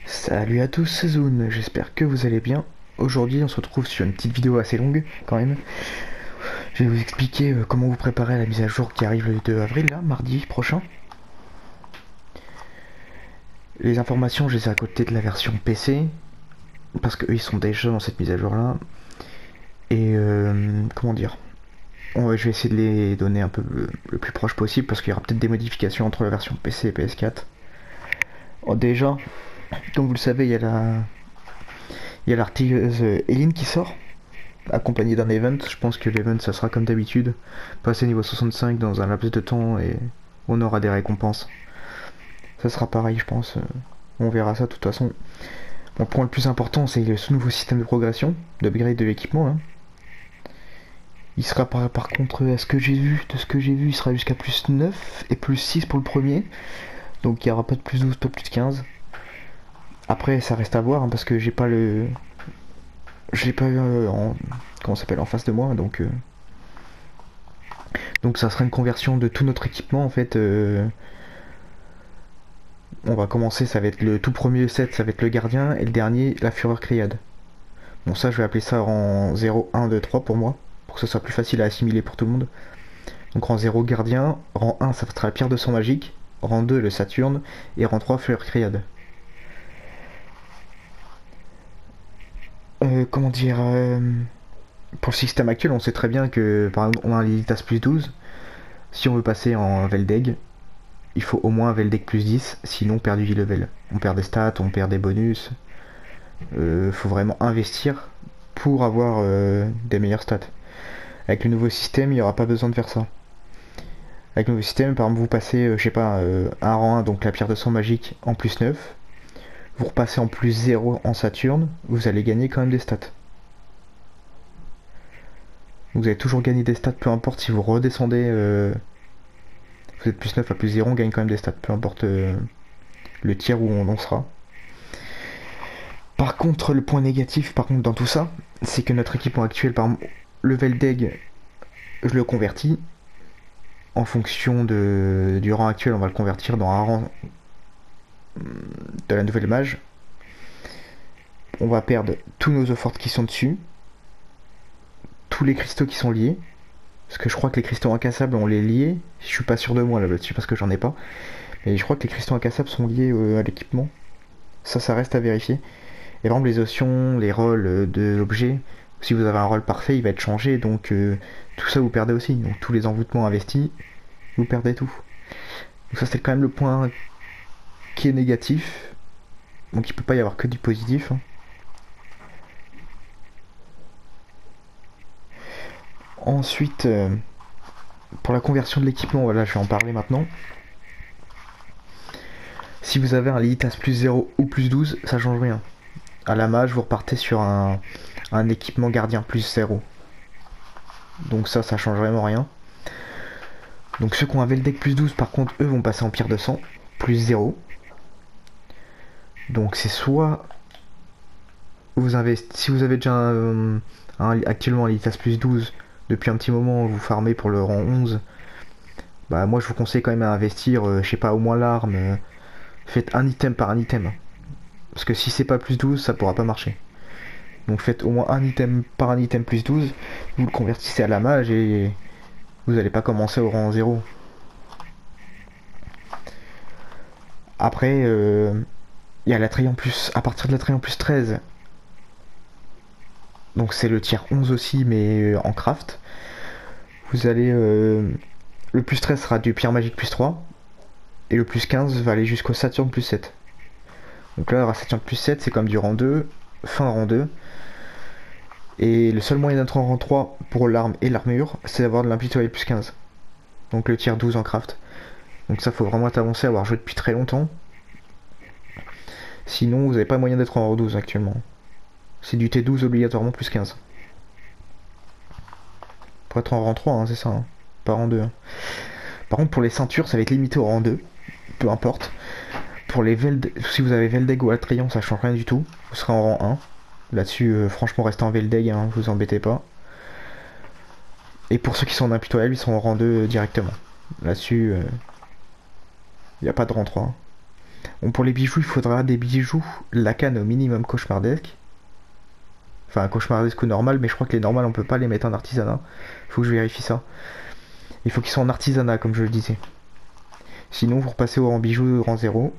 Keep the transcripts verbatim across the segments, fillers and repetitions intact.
Salut à tous, c'est Zoun, j'espère que vous allez bien. Aujourd'hui, on se retrouve sur une petite vidéo assez longue quand même. Je vais vous expliquer euh, comment vous préparer à la mise à jour qui arrive le deux avril, là, mardi prochain. Les informations, je les ai à côté de la version P C, parce qu'eux ils sont déjà dans cette mise à jour là. Et euh, comment dire On- Je vais essayer de les donner un peu le, le plus proche possible, parce qu'il y aura peut-être des modifications entre la version P C et P S quatre. Oh, déjà, comme vous le savez, il y a la, il y a l'artilleuse Eline qui sort, accompagné d'un event. Je pense que l'event ça sera comme d'habitude, passer niveau soixante-cinq dans un laps de temps et on aura des récompenses. Ça sera pareil je pense, on verra ça de toute façon. Mon point le plus important c'est ce nouveau système de progression, d'upgrade de l'équipement. Hein. Il sera par, par contre, à ce que j'ai vu, de ce que j'ai vu, il sera jusqu'à plus neuf et plus six pour le premier. Donc il n'y aura pas de plus douze, pas de plus quinze. Après ça reste à voir hein, parce que j'ai pas le. Je l'ai pas eu euh, en. Comment ça s'appelle en face de moi donc. Euh... Donc ça sera une conversion de tout notre équipement en fait. Euh, on va commencer, ça va être le tout premier set, ça va être le gardien, et le dernier, la fureur criade. Bon ça je vais appeler ça en zéro, un, deux, trois pour moi, pour que ce soit plus facile à assimiler pour tout le monde. Donc rang zéro gardien, rang un ça sera la pierre de sang magique, rang deux le Saturne, et rang trois fureur criade. Euh, comment dire euh, Pour le système actuel on sait très bien que par exemple on a un Lilitas plus douze, si on veut passer en Veldeg, il faut au moins un Veldeg plus dix, sinon on perd du level. On perd des stats, on perd des bonus. Euh, faut vraiment investir pour avoir euh, des meilleures stats. Avec le nouveau système, il n'y aura pas besoin de faire ça. Avec le nouveau système, par exemple, vous passez, euh, je sais pas, euh, un rang un, donc la pierre de sang magique en plus neuf. Vous repassez en plus zéro en Saturne, vous allez gagner quand même des stats. Vous allez toujours gagner des stats, peu importe si vous redescendez. Euh, vous êtes plus neuf à plus zéro, on gagne quand même des stats, peu importe euh, le tiers où on en sera. Par contre, le point négatif, par contre, dans tout ça, c'est que notre équipement actuel, par exemple, le Veldeg, je le convertis. En fonction de, du rang actuel, on va le convertir dans un rang de la nouvelle mage. On va perdre tous nos eaux fortes qui sont dessus, tous les cristaux qui sont liés, parce que je crois que les cristaux incassables on les liés. Je suis pas sûr de moi là-dessus parce que j'en ai pas, mais je crois que les cristaux incassables sont liés euh, à l'équipement. Ça, ça reste à vérifier. Et par exemple les options, les rôles de l'objet, si vous avez un rôle parfait, il va être changé, donc euh, tout ça vous perdez aussi. Donc tous les envoûtements investis, vous perdez tout. Donc ça c'est quand même le point qui est négatif. Donc il peut pas y avoir que du positif. Hein. Ensuite, euh, pour la conversion de l'équipement, voilà, je vais en parler maintenant. Si vous avez un Lilitas plus zéro ou plus douze, ça change rien. À la mage, vous repartez sur un, un équipement gardien plus zéro. Donc ça, ça change vraiment rien. Donc ceux qui ont un Veldeg plus douze, par contre, eux vont passer en pierre de sang, plus zéro. Donc c'est soit vous investi- si vous avez déjà un, un, actuellement un Lilitas plus douze, depuis un petit moment vous farmez pour le rang onze, bah moi je vous conseille quand même à investir, euh, je sais pas, au moins l'arme. Euh, faites un item par un item. Parce que si c'est pas plus douze, ça pourra pas marcher. Donc faites au moins un item par un item plus douze, vous le convertissez à la mage et vous n'allez pas commencer au rang zéro. Après, euh, il y a la Triant plus, à partir de la Triant plus treize, donc c'est le tiers onze aussi, mais euh, en craft, vous allez... Euh, le plus treize sera du pierre magique plus trois, et le plus quinze va aller jusqu'au Saturne plus sept. Donc là, la Saturne plus sept, c'est comme du rang deux, fin rang deux. Et le seul moyen d'être en rang trois pour l'arme et l'armure, c'est d'avoir de l'impitoyable plus quinze. Donc le tiers douze en craft. Donc ça, faut vraiment être avancé, avoir joué depuis très longtemps. Sinon, vous n'avez pas moyen d'être en rang douze actuellement. C'est du T douze obligatoirement plus quinze. Pour être en rang trois, hein, c'est ça. Hein. Pas rang deux. Hein. Par contre, pour les ceintures, ça va être limité au rang deux. Peu importe. Pour les Veld... Si vous avez Veldeg ou Altrion, ça change rien du tout. Vous serez en rang un. Là-dessus, euh, franchement, restez en Veldeg, hein, vous embêtez pas. Et pour ceux qui sont en impitoyable, ils sont en rang deux euh, directement. Là-dessus, il euh, n'y a pas de rang trois. Hein. Bon, pour les bijoux, il faudra des bijoux Lacan au minimum cauchemardesque. Enfin, cauchemardesque ou normal, mais je crois que les normales, on peut pas les mettre en artisanat. Faut que je vérifie ça. Il faut qu'ils soient en artisanat, comme je le disais. Sinon, vous repassez au rang bijoux, au rang zéro.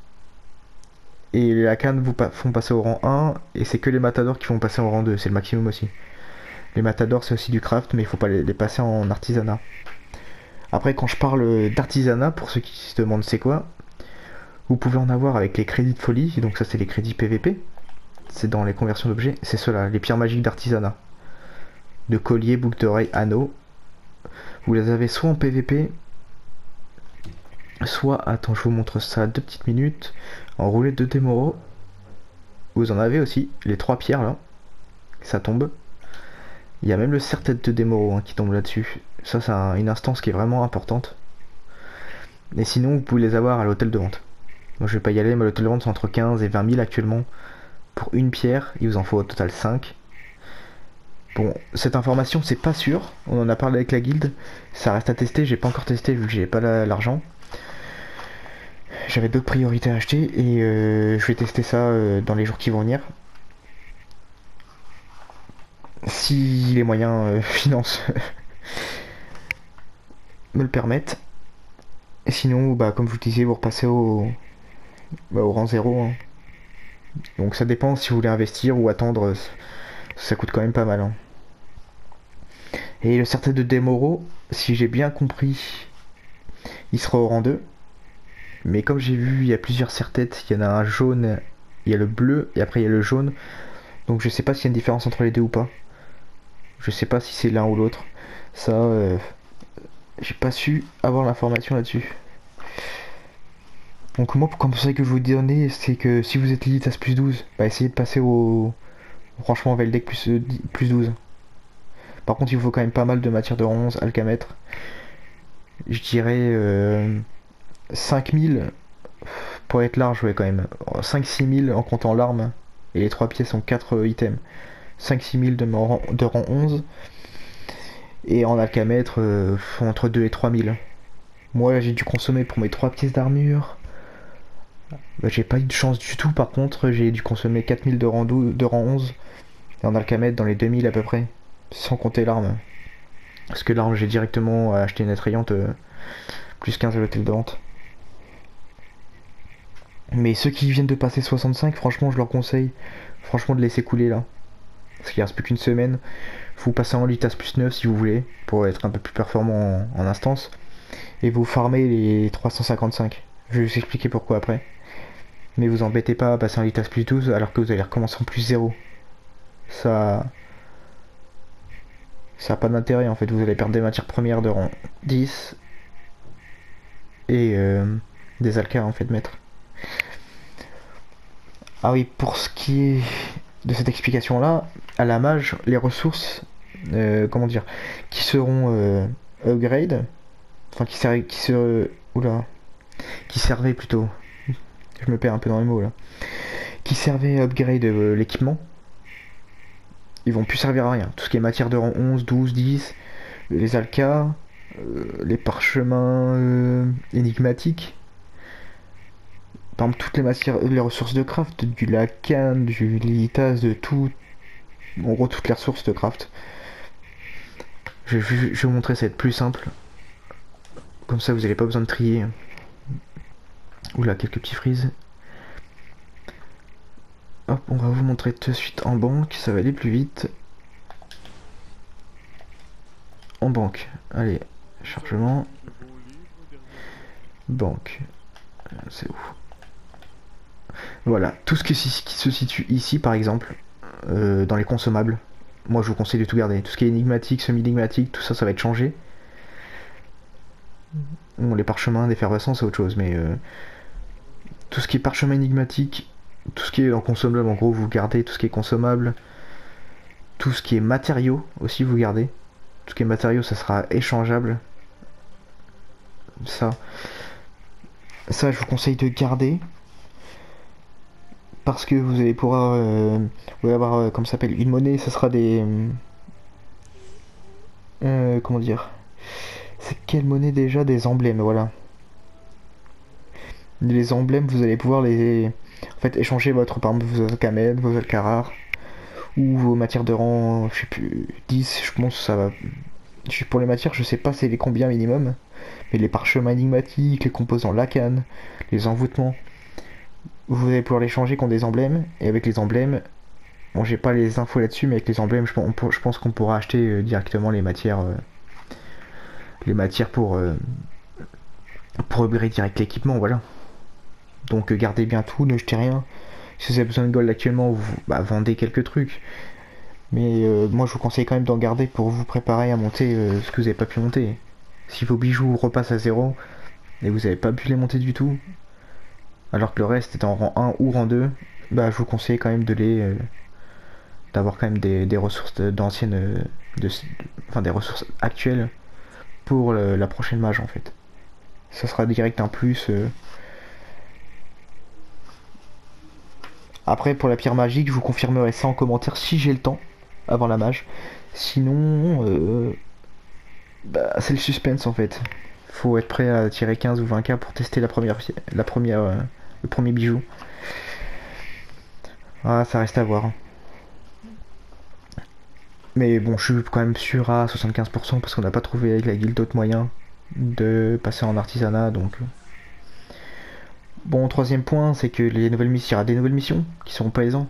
Et les Lacan vous pa font passer au rang un. Et c'est que les matadors qui vont passer au rang deux. C'est le maximum aussi. Les matadors, c'est aussi du craft, mais il faut pas les, les passer en artisanat. Après, quand je parle d'artisanat, pour ceux qui se demandent c'est quoi, vous pouvez en avoir avec les crédits de folie. Donc ça, c'est les crédits P V P. C'est dans les conversions d'objets. C'est ceux-là, les pierres magiques d'artisanat. De collier, boucle d'oreille, anneaux. Vous les avez soit en P V P, soit, attends, je vous montre ça deux petites minutes, en roulette de Demoro. Vous en avez aussi, les trois pierres là, ça tombe. Il y a même le serre-tête de Demoro hein, qui tombe là-dessus. Ça, c'est un, une instance qui est vraiment importante. Et sinon, vous pouvez les avoir à l'hôtel de vente. Moi, je vais pas y aller, mais l'hôtel de vente, c'est entre quinze et vingt mille actuellement. Pour une pierre, il vous en faut au total cinq. Bon, cette information, c'est pas sûr. On en a parlé avec la guilde. Ça reste à tester. J'ai pas encore testé vu que j'ai pas l'argent. J'avais d'autres priorités à acheter et euh, je vais tester ça euh, dans les jours qui vont venir. Si les moyens euh, finances me le permettent. Et sinon, bah, comme je vous disais, vous repassez au, bah, au rang zéro. Hein. Donc ça dépend si vous voulez investir ou attendre. Ça coûte quand même pas mal. Hein. Et le certain de Demoro, si j'ai bien compris, il sera au rang deux. Mais comme j'ai vu, il y a plusieurs serre-têtes. Il y en a un jaune, il y a le bleu et après il y a le jaune. Donc je sais pas s'il y a une différence entre les deux ou pas. Je sais pas si c'est l'un ou l'autre. Ça, euh, j'ai pas su avoir l'information là-dessus. Donc moi, pour conseil que je vous donner, c'est que si vous êtes Lilitas plus douze, bah essayez de passer au... Franchement, Veldec plus, plus douze. Par contre, il vous faut quand même pas mal de matière de onze, alcamètre. Je dirais euh, cinq mille pour être large, ouais, quand même. cinq six mille en comptant l'arme. Et les trois pièces ont quatre euh, items. cinq six mille de, rang, de rang onze. Et en alcamètre, euh, entre deux et trois mille. Moi, j'ai dû consommer pour mes trois pièces d'armure. Bah, j'ai pas eu de chance du tout, par contre, j'ai dû consommer quatre mille de rang, douze, de rang onze. Et en alcamètre, dans les deux mille à peu près. Sans compter l'arme. Parce que l'arme, j'ai directement acheté une attrayante euh, plus quinze à l'hôtel de vente. Mais ceux qui viennent de passer soixante-cinq, franchement, je leur conseille franchement de laisser couler là. Parce qu'il reste plus qu'une semaine. Vous passez en Litas plus neuf si vous voulez, pour être un peu plus performant en, en instance. Et vous farmez les trois cent cinquante-cinq. Je vais vous expliquer pourquoi après. Mais vous embêtez pas à passer en Litas plus douze alors que vous allez recommencer en plus zéro. Ça... Ça n'a pas d'intérêt en fait, vous allez perdre des matières premières de rang dix. Et euh, des alcars en fait maître. Ah oui, pour ce qui est de cette explication là, à la mage, les ressources, euh, comment dire, qui seront euh, upgrade, enfin qui servaient, qui se, oula, qui servaient plutôt, je me perds un peu dans les mots là, qui servaient à upgrade euh, l'équipement, ils vont plus servir à rien. Tout ce qui est matière de rang onze, douze, dix, les alcas, euh, les parchemins euh, énigmatiques. Par exemple, toutes les matières, les ressources de craft, du lacan, du lilitas, de tout. En gros, toutes les ressources de craft. Je, je, je vais vous montrer, ça va être plus simple. Comme ça, vous n'avez pas besoin de trier. Oula, quelques petits frises. Hop, on va vous montrer tout de suite en banque, ça va aller plus vite. En banque, allez, chargement. Banque, c'est où? Voilà, tout ce qui, qui se situe ici par exemple, euh, dans les consommables, moi je vous conseille de tout garder. Tout ce qui est énigmatique, semi-énigmatique, tout ça, ça va être changé. Bon, les parchemins d'effervescence c'est autre chose, mais euh, tout ce qui est parchemin énigmatique, tout ce qui est en consommable, en gros vous gardez tout ce qui est consommable. Tout ce qui est matériaux aussi vous gardez. Tout ce qui est matériaux ça sera échangeable. Ça, ça je vous conseille de garder. Parce que vous allez pouvoir euh, vous allez avoir euh, comme ça s'appelle une monnaie, ça sera des euh, comment dire, c'est quelle monnaie déjà, des emblèmes, voilà. Les emblèmes, vous allez pouvoir les... En fait, échanger votre, par exemple, vos alcamèdes, vos alcarars, ou vos matières de rang, je sais plus, dix, je pense que ça va... Pour les matières, je sais pas c'est les combien minimum, mais les parchemins énigmatiques, les composants lacane, les envoûtements, vous allez pouvoir les changer contre des emblèmes, et avec les emblèmes, bon j'ai pas les infos là-dessus, mais avec les emblèmes, je, je pense qu'on pourra acheter euh, directement les matières, euh, les matières pour, euh, pour upgrade direct l'équipement, voilà. Donc euh, gardez bien tout, ne jetez rien. Si vous avez besoin de gold actuellement, vous bah, vendez quelques trucs. Mais euh, moi je vous conseille quand même d'en garder pour vous préparer à monter euh, ce que vous n'avez pas pu monter. Si vos bijoux repassent à zéro et vous n'avez pas pu les monter du tout, alors que le reste est en rang un ou rang deux, bah je vous conseille quand même de les... Euh, d'avoir quand même des, des ressources d'anciennes... Euh, de, enfin des ressources actuelles pour le, la prochaine mage en fait. Ça sera direct un plus... Euh, Après, pour la pierre magique, je vous confirmerai ça en commentaire si j'ai le temps, avant la mage. Sinon, euh, bah, c'est le suspense en fait. Faut être prêt à tirer quinze ou vingt k pour tester la première, la première, euh, le premier bijou. Ah, ça reste à voir. Mais bon, je suis quand même sûr à soixante-quinze pour cent parce qu'on n'a pas trouvé avec la guilde d'autres moyens de passer en artisanat, donc... Bon, troisième point, c'est que les nouvelles missions, il y aura des nouvelles missions qui seront présentes.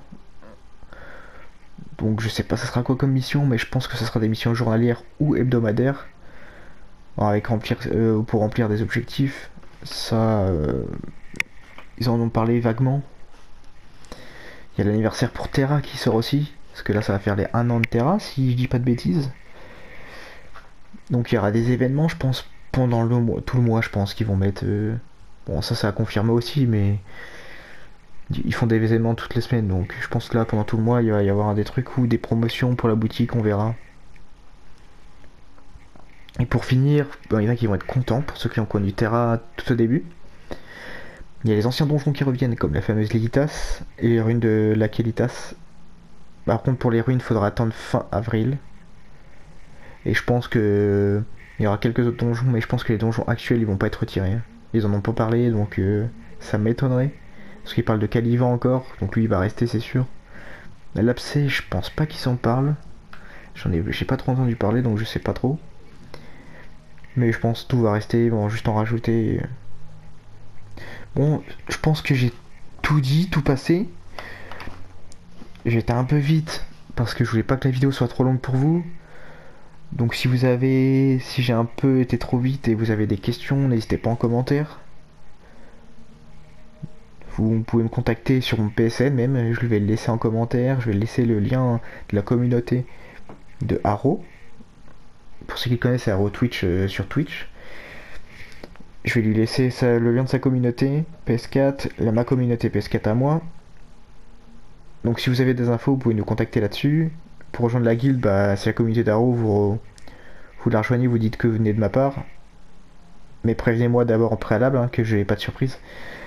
Donc je sais pas ça sera quoi comme mission, mais je pense que ce sera des missions journalières ou hebdomadaires. Alors, avec remplir, euh, pour remplir des objectifs. Ça, euh, ils en ont parlé vaguement. Il y a l'anniversaire pour Terra qui sort aussi. Parce que là ça va faire les un an de Terra, si je dis pas de bêtises. Donc il y aura des événements, je pense, pendant le mois, tout le mois, je pense qu'ils vont mettre... Euh... Bon, ça, ça a confirmé aussi, mais... Ils font des événements toutes les semaines, donc je pense que là, pendant tout le mois, il va y avoir des trucs ou des promotions pour la boutique, on verra. Et pour finir, bon, il y en a qui vont être contents, pour ceux qui ont connu Terra tout au début. Il y a les anciens donjons qui reviennent, comme la fameuse Légitas et les ruines de la Kélitas. Par contre, pour les ruines, il faudra attendre fin avril. Et je pense que... Il y aura quelques autres donjons, mais je pense que les donjons actuels, ils vont pas être retirés. Ils en ont pas parlé, donc euh, ça m'étonnerait. Parce qu'il parle de Caliban encore, donc lui il va rester c'est sûr. L'Abcès, je pense pas qu'il s'en parle. J'en ai, j'ai pas trop entendu parler, donc je sais pas trop. Mais je pense que tout va rester, ils vont juste en rajouter. Bon, je pense que j'ai tout dit, tout passé. J'ai été un peu vite, parce que je voulais pas que la vidéo soit trop longue pour vous. Donc si vous avez, si j'ai un peu été trop vite et vous avez des questions, n'hésitez pas en commentaire. Vous pouvez me contacter sur mon P S N même, je vais le laisser en commentaire, je vais laisser le lien de la communauté de Haro. Pour ceux qui connaissent Haro Twitch euh, sur Twitch. Je vais lui laisser ça, le lien de sa communauté P S quatre, la, ma communauté P S quatre à moi. Donc si vous avez des infos, vous pouvez nous contacter là-dessus. Pour rejoindre la guilde, bah, c'est la communauté d'Haro, vous, vous la rejoignez, vous dites que vous venez de ma part. Mais prévenez-moi d'abord en préalable, hein, que je n'ai pas de surprise.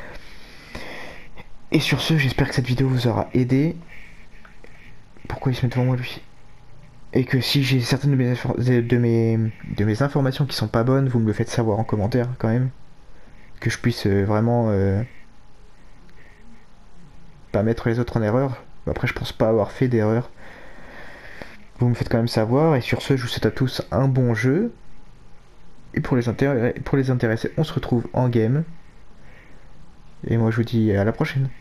Et sur ce, j'espère que cette vidéo vous aura aidé. Pourquoi il se met devant moi lui? Et que si j'ai certaines de mes, de, mes, de mes informations qui sont pas bonnes, vous me le faites savoir en commentaire quand même. Que je puisse euh, vraiment euh, pas mettre les autres en erreur. Après je pense pas avoir fait d'erreur. Vous me faites quand même savoir. Et sur ce, je vous souhaite à tous un bon jeu. Et pour les, pour les intéressés, on se retrouve en game. Et moi je vous dis à la prochaine.